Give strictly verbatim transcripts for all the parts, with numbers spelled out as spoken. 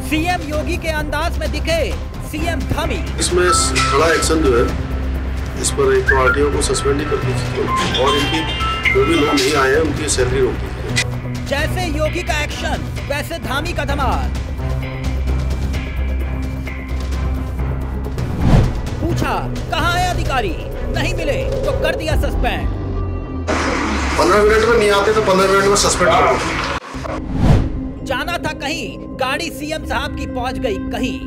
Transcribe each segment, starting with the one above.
CM योगी के अंदाज में दिखे सीएम धामी। इसमें बड़ा एक्शन जो है इस पर एक तो आरटीओ को सस्पेंड ही कर दी थी और इनकी जो भी लोग नहीं आए हैं उनकी सैलरी रोक दी थी। जैसे योगी का एक्शन वैसे धामी का धमाल। पूछा कहाँ है अधिकारी, नहीं मिले तो कर दिया सस्पेंड। पंद्रह मिनट में नहीं आते तो पंद्रह मिनट में सस्पेंड कर दो। जाना था कहीं, गाड़ी सीएम साहब की पहुंच गई कहीं।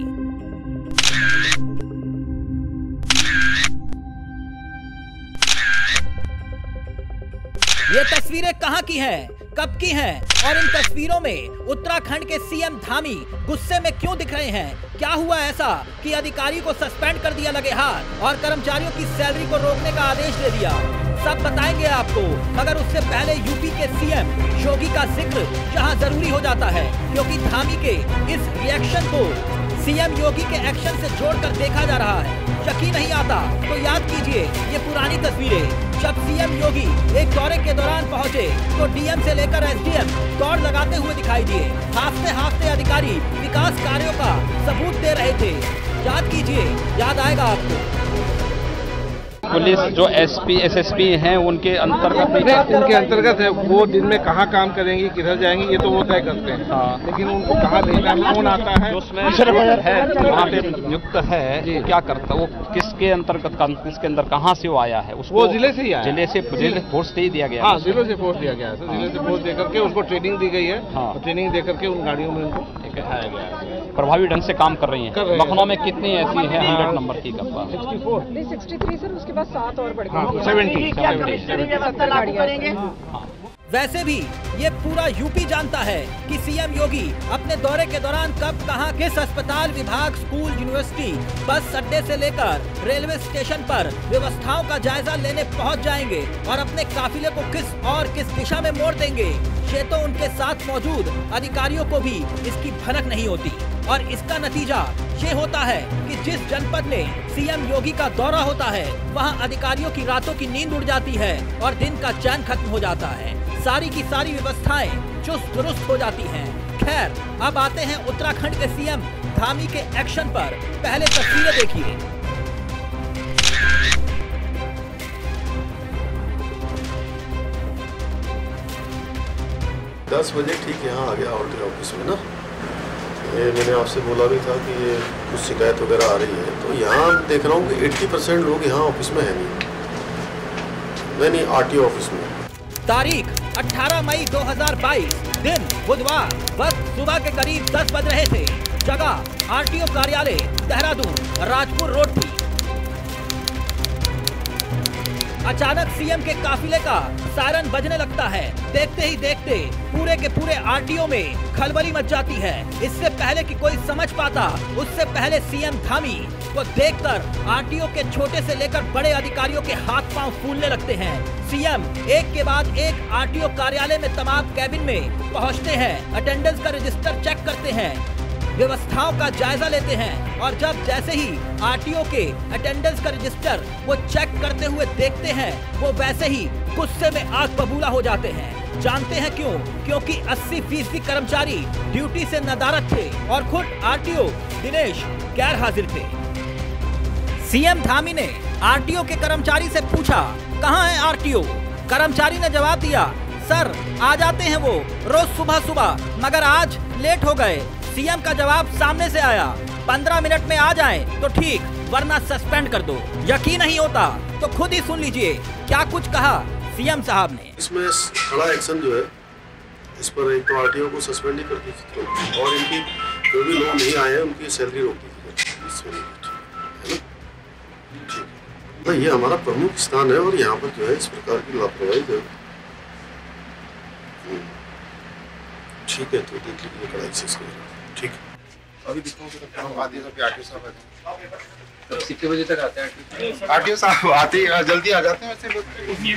ये तस्वीरें कहां की हैं, कब की हैं और इन तस्वीरों में उत्तराखंड के सीएम धामी गुस्से में क्यों दिख रहे हैं? क्या हुआ ऐसा कि अधिकारी को सस्पेंड कर दिया लगे हाथ और कर्मचारियों की सैलरी को रोकने का आदेश दे दिया? सब बताएंगे आपको, मगर उससे पहले यूपी के सीएम योगी का जिक्र यहाँ जरूरी हो जाता है, क्योंकि धामी के इस रिएक्शन को सीएम योगी के एक्शन से जोड़कर देखा जा रहा है। यकीन नहीं आता तो याद कीजिए ये पुरानी तस्वीरें। जब सीएम योगी एक दौरे के दौरान पहुंचे तो डीएम से लेकर एसडीएम दौड़ लगाते हुए दिखाई दिए। हाफते हाफते अधिकारी विकास कार्यों का सबूत दे रहे थे। याद कीजिए, याद आएगा आपको। पुलिस जो एसपी एसएसपी हैं उनके अंतर्गत इनके अंतर्गत है, वो दिन में कहाँ काम करेंगे, किधर जाएंगे, ये तो वो तय करते हैं। हाँ। लेकिन उनको कहाँ भेजना है, कौन आता है, उसमें है वहाँ पे नियुक्त है, तो क्या करता है वो, किसके अंतर्गत किसके अंदर कहाँ से वो आया है? उसको वो जिले से ही आया, जिले से जिले फोर्स से ही दिया गया। हाँ, जिले से फोर्स दिया गया है। जिले से फोर्स देकर के उनको ट्रेनिंग दी गई है। हाँ। ट्रेनिंग देकर के उन गाड़ियों में उनको बैठाया गया है। प्रभावी ढंग से काम कर रही है। लखनऊ में कितनी ऐसी है हंड्रेड नंबर की गप्पा? Sixty four sixty three sir, उसके बाद सात और बढ़ गए। वैसे भी ये पूरा यूपी जानता है कि सीएम योगी अपने दौरे के दौरान कब कहां किस अस्पताल, विभाग, स्कूल, यूनिवर्सिटी, बस अड्डे से लेकर रेलवे स्टेशन पर व्यवस्थाओं का जायजा लेने पहुंच जाएंगे और अपने काफिले को किस और किस दिशा में मोड़ देंगे। ये तो उनके साथ मौजूद अधिकारियों को भी इसकी भनक नहीं होती और इसका नतीजा ये होता है कि जिस जनपद में सीएम योगी का दौरा होता है वहां अधिकारियों की रातों की नींद उड़ जाती है और दिन का चैन खत्म हो जाता है। सारी की सारी व्यवस्थाएं चुस्त दुरुस्त हो जाती हैं। खैर, अब आते हैं उत्तराखंड के सीएम धामी के एक्शन पर। पहले तस्वीरें देखिए। दस बजे ठीक यहाँ आ गया आरटीओ ऑफिस में ना। ये मैंने आपसे बोला भी था कि ये कुछ शिकायत वगैरह आ रही है, तो यहाँ देख रहा हूँ कि अस्सी परसेंट लोग यहाँ ऑफिस में है नहीं, नहीं आरटीओ ऑफिस में। तारीख अठारह मई दो हज़ार बाईस, दिन बुधवार, वक्त सुबह के करीब दस बज रहे थे। जगह आरटीओ कार्यालय देहरादून, राजपुर रोड थी। अचानक सीएम के काफिले का सायरन बजने लगता है। देखते ही देखते पूरे के पूरे आरटीओ में खलबली मच जाती है। इससे पहले कि कोई समझ पाता, उससे पहले सीएम धामी को देखकर आरटीओ के छोटे से लेकर बड़े अधिकारियों के हाथ पांव फूलने लगते हैं। सीएम एक के बाद एक आरटीओ कार्यालय में तमाम कैबिन में पहुंचते हैं, अटेंडेंस का रजिस्टर चेक करते हैं, व्यवस्थाओं का जायजा लेते हैं और जब जैसे ही आरटीओ के अटेंडेंस का रजिस्टर वो चेक करते हुए देखते हैं, वो वैसे ही गुस्से में आग बबूला हो जाते हैं। जानते हैं क्यों? क्योंकि अस्सी फीसदी कर्मचारी ड्यूटी से नदारद थे और खुद आरटीओ दिनेश गैर हाजिर थे। सीएम धामी ने आरटीओ के कर्मचारी से पूछा, कहाँ है आरटीओ? कर्मचारी ने जवाब दिया, सर आ जाते हैं वो रोज सुबह सुबह, मगर आज लेट हो गए। सीएम का जवाब सामने से आया, पंद्रह मिनट में आ जाएं तो ठीक, वरना सस्पेंड कर दो। यकीन नहीं होता तो खुद ही सुन लीजिए क्या कुछ कहा सीएम साहब ने। इसमें बड़ा एक्शन जो है इस पर एक तो आरटीओ को सस्पेंड ही कर दी थी और इनकी जो भी लोग नहीं आए हैं उनकी सैलरी रोक दी थी। तो ये हमारा प्रमुख स्थान है और यहाँ पर जो है इस प्रकार की लापरवाही जो ठीक है, तो देख लीजिए कड़ाई से इसको। ठीक है, अभी दिखाऊं कितने बजे तक आते हैं आरटीओ साहब? आते ही जल्दी आ जाते हैं वैसे लोग।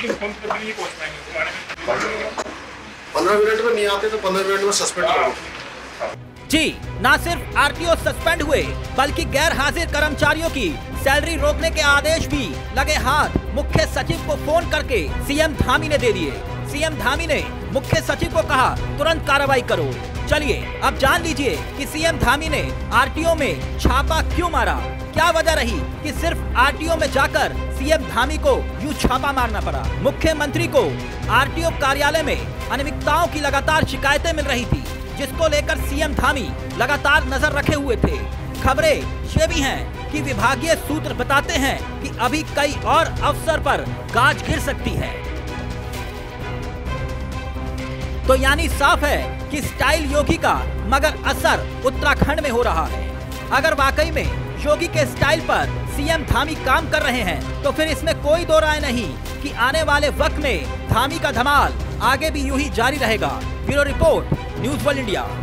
पंद्रह मिनट में नहीं आते तो पंद्रह मिनट में सस्पेंड कर दो। जी, न सिर्फ आरटीओ सस्पेंड हुए बल्कि गैर हाजिर कर्मचारियों की सैलरी रोकने के आदेश भी लगे हाथ मुख्य सचिव को फोन करके सीएम धामी ने दे दिए। सीएम धामी ने मुख्य सचिव को कहा तुरंत कार्रवाई करो। चलिए अब जान लीजिए कि सीएम धामी ने आरटीओ में छापा क्यों मारा। क्या वजह रही कि सिर्फ आरटीओ में जाकर सीएम धामी को यूं छापा मारना पड़ा। मुख्यमंत्री को आरटीओ कार्यालय में अनियमितताओं की लगातार शिकायतें मिल रही थी, जिसको लेकर सीएम धामी लगातार नजर रखे हुए थे। खबरें ये भी हैं कि विभागीय सूत्र बताते हैं कि अभी कई और अफसर पर गाज गिर सकती है। तो यानी साफ है कि स्टाइल योगी का मगर असर उत्तराखंड में हो रहा है। अगर वाकई में योगी के स्टाइल पर सीएम धामी काम कर रहे हैं तो फिर इसमें कोई दो राय नहीं कि आने वाले वक्त में धामी का धमाल आगे भी यूं ही जारी रहेगा। Bureau report, news world India.